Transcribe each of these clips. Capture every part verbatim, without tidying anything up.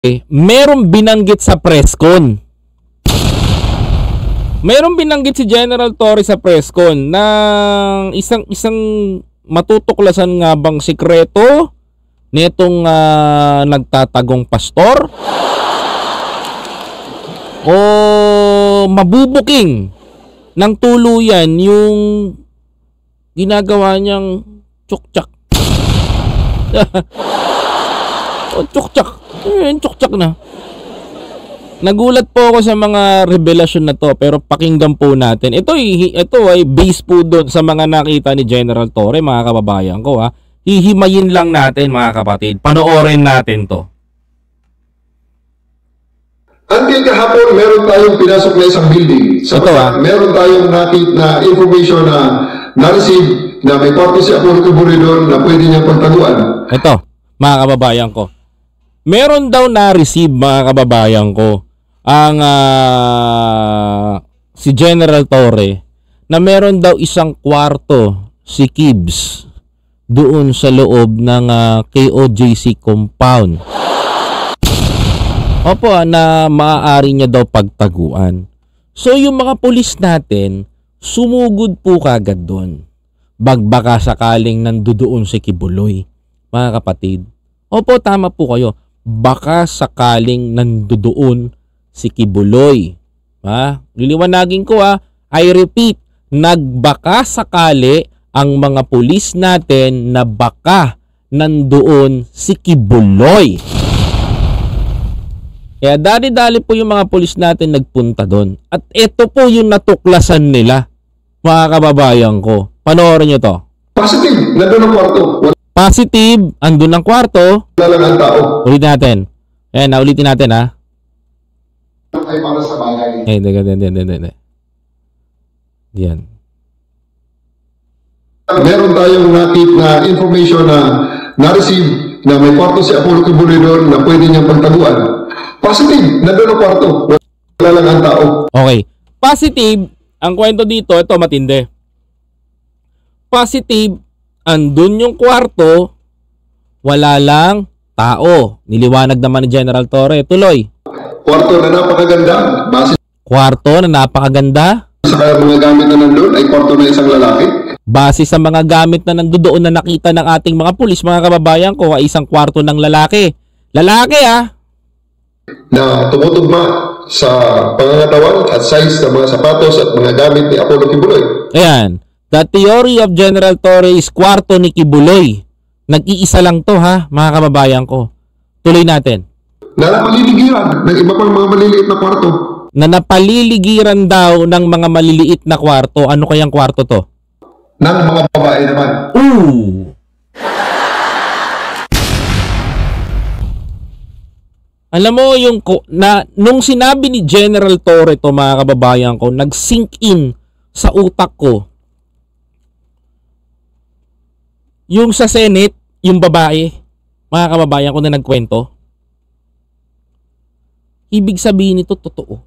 eh, merong binanggit sa presscon. Merong binanggit si General Torre sa presscon ng isang isang matutuklasan nga bang sikreto nitong uh, nagtatagong pastor o mabubuking ng tuluyan yung ginagawa niyang tsuktsak. O tsuktsak. Eh, tsuktsak na. Nagulat po ako sa mga revelasyon na to, pero pakinggan po natin. Ito ay, ito ay base po doon sa mga nakita ni General Torre, mga kababayan ko ha. Hihimayin lang natin mga kapatid. Panoorin natin to. Until kahapon, meron tayong pinasok na isang building. Sa ito ha. Meron tayong nakit na information na na-receive na may parte si Apollo Kibuloy doon na pwede niyang pagtaguan. Ito, mga kababayan ko. Meron daw na-receive mga kababayan ko ang uh, si General Torre na meron daw isang kwarto si Kibs doon sa loob ng uh, K O J C compound. Opo, na maaari niya daw pagtaguan. So yung mga pulis natin sumugod po kagad doon. Bagbaka sakaling nandoon si Kibuloy, mga kapatid. Opo, tama po kayo. Baka sakaling nandoon si Kibuloy. Ha? Liliwanagin ko ha. I repeat, nagbaka sakali ang mga pulis natin na baka nandoon si Kibuloy. Kaya dali-dali po yung mga pulis natin nagpunta doon. At ito po yung natuklasan nila, mga kababayan ko. Panoorin nyo to. Positive, nandun ang kwarto. Positive, andun ang kwarto. Wala lang ang tao. Ulitin natin. Ayan, naulitin natin ha. Ay para sa bagay. Eh, hindi, hindi, hindi, hindi. Diyan. Meron tayong nakit na information na na-receive na may kwarto si Apollo Kibuloy doon na pwede niyang pagtaguan. Positive, nandun ang kwarto. Wala lang ang tao. Okay. Positive, ang kwento dito, ito matindi. Positive, andun yung kwarto, wala lang tao. Niliwanag naman ni General Torre. Tuloy. Kwarto na napakaganda. Base Kwarto na napakaganda. sa mga gamit na nandun ay kwarto na isang lalaki. Base sa mga gamit na nandoon na nakita ng ating mga pulis, mga kababayan ko, ay isang kwarto ng lalaki. Lalaki ah! Na tumutugma sa pangangatawan at size ng mga sapatos at mga gamit ni Apollo Kibuloy. Ayan. The theory of General Torre is kwarto ni Kibuloy. Nag-iisa lang to ha, mga kababayan ko. Tuloy natin. Na napaliligiran ng iba pang mga maliliit na kwarto. Na napaliligiran daw ng mga maliliit na kwarto. Ano kayang kwarto to? Ng mga babae naman. Ooh! Alam mo yung na nung sinabi ni General Torre to, mga kababayan ko, nag-sink in sa utak ko. Yung sa Senate, yung babae, mga kababayan ko na nagkwento. Ibig sabihin nito totoo.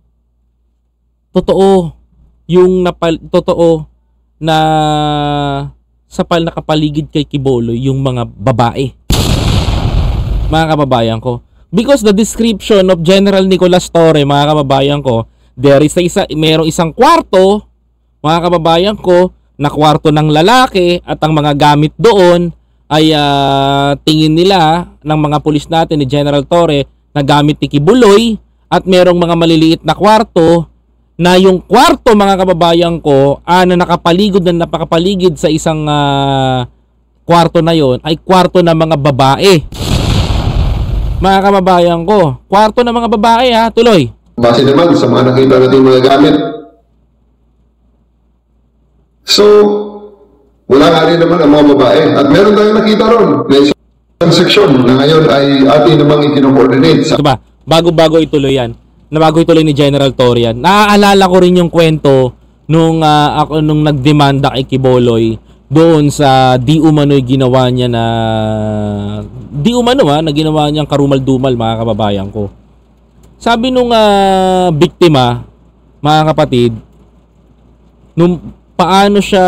Totoo yung napal totoo na sa pal nakapaligid kay Kibuloy yung mga babae. Mga kababayan ko. Because the description of General Nicolas Torre, mga kababayan ko, there is a isa, mayroong isang kwarto, mga kababayan ko, na kwarto ng lalaki at ang mga gamit doon ay uh, tingin nila ng mga pulis natin ni General Torre na gamit ni Kibuloy at merong mga maliliit na kwarto na yung kwarto, mga kababayan ko, ah, na nakapaligid na napakapaligid sa isang uh, kwarto na yon ay kwarto ng mga babae. Mga kababayan ko, kwarto ng mga babae ha, tuloy. Base naman sa mga nakita natin mga gamit. So, wala nga rin naman ang mga babae. At meron tayong nakita ron na isang seksyon na ngayon ay atin namang ikino-coordinate. Sa diba? Bago-bago ituloy yan. Na bago ituloy ni General Torre yan. Naaalala ko rin yung kwento nung, uh, ako, nung nagdemanda kay Kibuloy doon sa di umano'y ginawa niya na di umano ha, na ginawa niyang karumal-dumal, mga kababayan ko. Sabi nung uh, biktima, mga kapatid, nung paano siya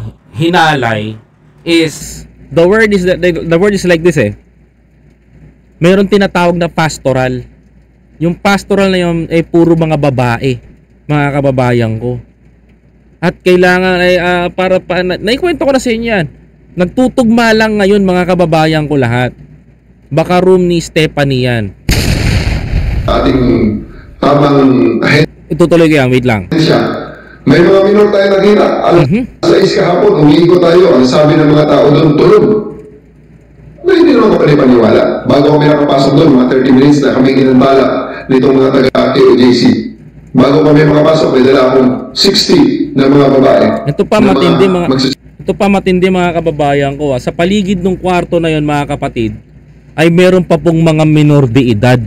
hinalay is the word is that the word is like this eh. meron tinatawag na pastoral. Yung pastoral na yun ay puro mga babae, mga kababayan ko. At kailangan ay uh, para pa na, naikwento ko na sa inyo yan. Nagtutugma lang ngayon mga kababayan ko lahat. Baka room ni Stephanie yan. Ating tamang ahensya. Itutuloy ko yan, wait lang. May mga minor tayo nakita. Alas Mhm. sais kahapon, umiikot tayo. Ang sabi ng mga tao doon, tulog. Na hindi naman ako panipaniwala. Bago kami nakapasok doon, mga thirty minutes na kami ginambala nitong mga taga-A O J C. Bago kami makapasok, may dala akong sixty na mga babae. Ito pa na matindi mga magsis- Ito pa matindi mga kababayan ko. Ah. Sa paligid ng kwarto na yon mga kapatid, ay meron pa pong mga minor de edad.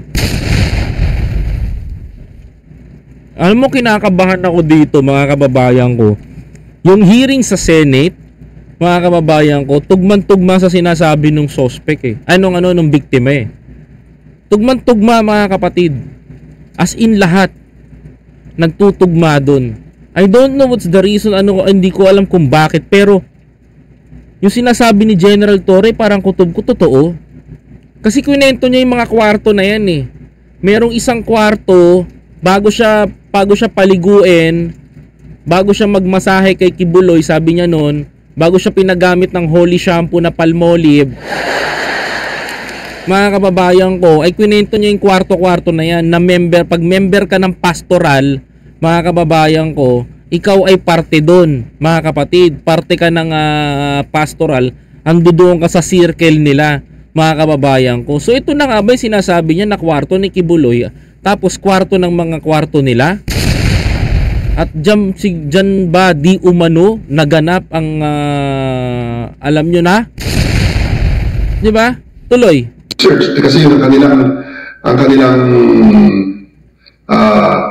Alam mo, kinakabahan ako dito mga kababayan ko. Yung hearing sa Senate, mga kababayan ko, tugman-tugma sa sinasabi ng suspect eh. Anong ano nung biktima eh. Tugman-tugma mga kapatid. As in lahat. Nagtutugma dun. I don't know what's the reason, ano, hindi ko alam kung bakit, pero yung sinasabi ni General Torre parang kutob ko totoo. Kasi kwento niya yung mga kwarto na yan eh. Merong isang kwarto, bago siya, bago siya paliguin, bago siya magmasahe kay Kibuloy, sabi niya noon, bago siya pinagamit ng holy shampoo na Palmolive, mga kababayan ko, ay kwento niya yung kwarto-kwarto na yan, na member, pag member ka ng pastoral, mga kababayan ko, ikaw ay parte doon, mga kapatid, parte ka ng uh, pastoral, ando doon ka sa circle nila, mga kababayan ko. So ito na nga ba yung sinasabi niya na kwarto ni Kibuloy, tapos kwarto ng mga kwarto nila? At dyan, si, dyan ba di umano naganap ang uh, alam nyo na? Di ba? Tuloy. Church, eh, kasi yun ang kanilang ang kanilang ah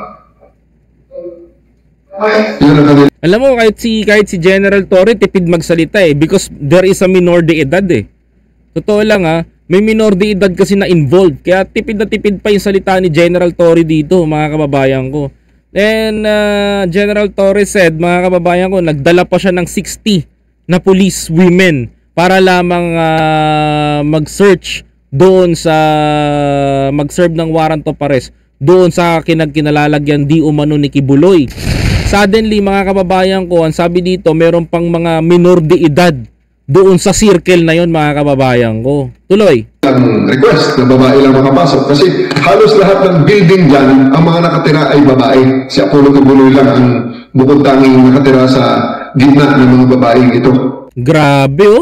yun ang kanilang Alam mo, kahit si, kahit si General Torre tipid magsalita eh, because there is a minor de edad eh. Totoo lang ha, may minor de edad kasi na involved, kaya tipid na tipid pa yung salita ni General Torre dito, mga kababayan ko. And uh, General Torre said, mga kababayan ko, nagdala pa siya ng sixty na police women para lamang uh, mag-search doon sa mag-serve ng warrant of arrest doon sa kinagkinalalagyan di umano ni Kibuloy. Suddenly mga kababayan ko, ang sabi dito, meron pang mga minor de edad doon sa circle na yon, mga kababayan ko. Tuloy. ang request na babae lang makapasok kasi halos lahat ng building dyan, ang mga nakatira ay babae. Si Apollo Kibuloy lang ang bukod tanging nakatira sa gitna ng mga babaeng ito. Grabe oh.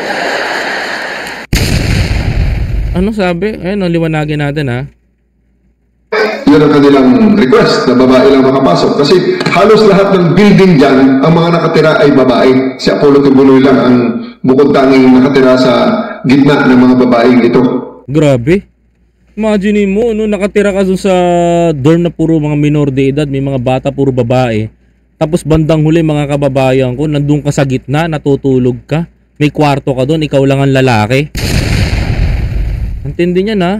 Ano sabi? Ayun, liwanagin natin ha. Yun ang kanilang request na babae lang makapasok kasi halos lahat ng building dyan, ang mga nakatira ay babae. Si Apollo Kibuloy lang ang bukod tanging nakatira sa gitna ng mga babaeng ito. Grabe. Imagine mo, no, nakatira ka dun sa dorm na puro mga minor de edad, may mga bata puro babae. Tapos bandang huli mga kababayan ko, nandun ka sa gitna, natutulog ka. May kwarto ka dun, ikaw lang ang lalaki. Antindi niya na.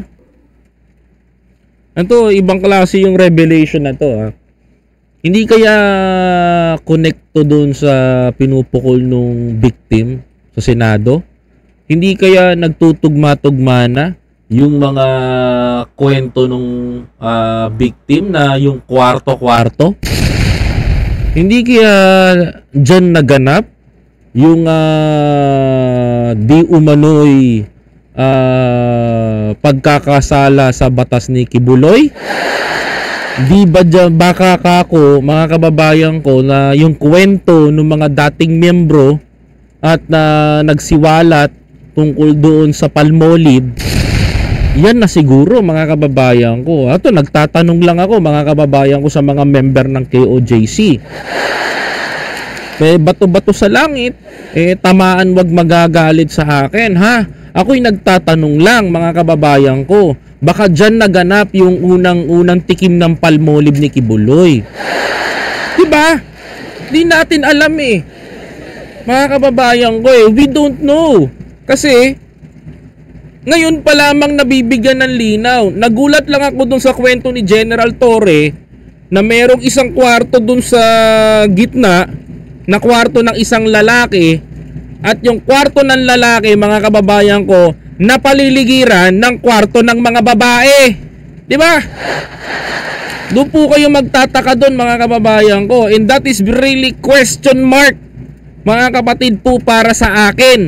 Ito, ibang klase yung revelation na to ha. Hindi kaya connecto doon sa pinupukol nung victim sa Senado? Hindi kaya nagtutugma-tugma na yung mga kwento nung uh, victim na yung kwarto-kwarto? Hindi kaya dyan naganap yung uh, di umano'y uh, pagkakasala sa batas ni Kibuloy? Di ba dyan, baka kako, mga kababayan ko, na yung kwento ng mga dating miyembro at na nagsiwalat tungkol doon sa Palmolive, yan na siguro mga kababayan ko. Ato, nagtatanong lang ako mga kababayan ko sa mga member ng K O J C. Eh, bato-bato sa langit, eh, tamaan wag magagalit sa akin, ha? Ako'y nagtatanong lang mga kababayan ko. Baka dyan naganap yung unang-unang tikim ng Palmolive ni Kibuloy. Diba? Di natin alam eh. Mga kababayan ko eh, we don't know. Kasi, ngayon pa lamang nabibigyan ng linaw. Nagulat lang ako dun sa kwento ni General Torre na merong isang kwarto dun sa gitna na kwarto ng isang lalaki. At yung kwarto ng lalaki, mga kababayan ko, na paliligiran ng kwarto ng mga babae. Di ba? Doon po kayo magtataka doon, mga kababayan ko. And that is really question mark, mga kapatid po, para sa akin.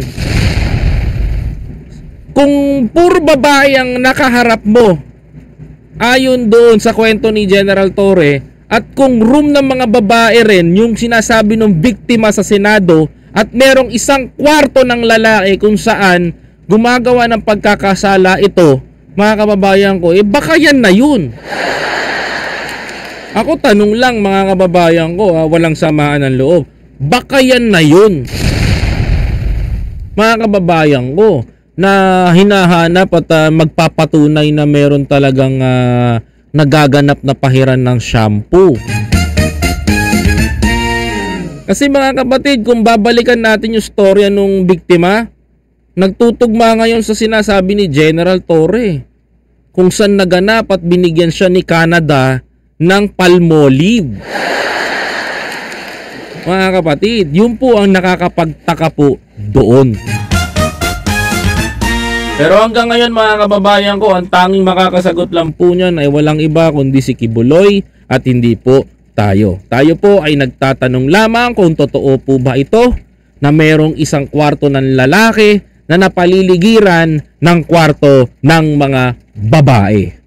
Kung puro babae ang nakaharap mo, ayon doon sa kwento ni General Torre, at kung room ng mga babae rin yung sinasabi ng biktima sa Senado, at merong isang kwarto ng lalaki kung saan gumagawa ng pagkakasala ito, mga kababayan ko, eh baka yan na yun. Ako tanong lang, mga kababayan ko, ha, walang samaan ng loob, baka yan na yun, mga kababayan ko, na hinahanap at uh, magpapatunay na meron talagang uh, nagaganap na pahiran ng shampoo. Kasi mga kapatid, kung babalikan natin yung storya nung biktima, nagtutugma ngayon sa sinasabi ni General Torre, kung saan naganap at binigyan siya ni Canada ng Palmolive. Mga kapatid, yun po ang nakakapagtaka po doon. Pero hanggang ngayon, mga kababayan ko, ang tanging makakasagot lang po niyan ay walang iba kundi si Kibuloy at hindi po tayo. Tayo po ay nagtatanong lamang kung totoo po ba ito na merong isang kwarto ng lalaki na napaliligiran ng kwarto ng mga babae.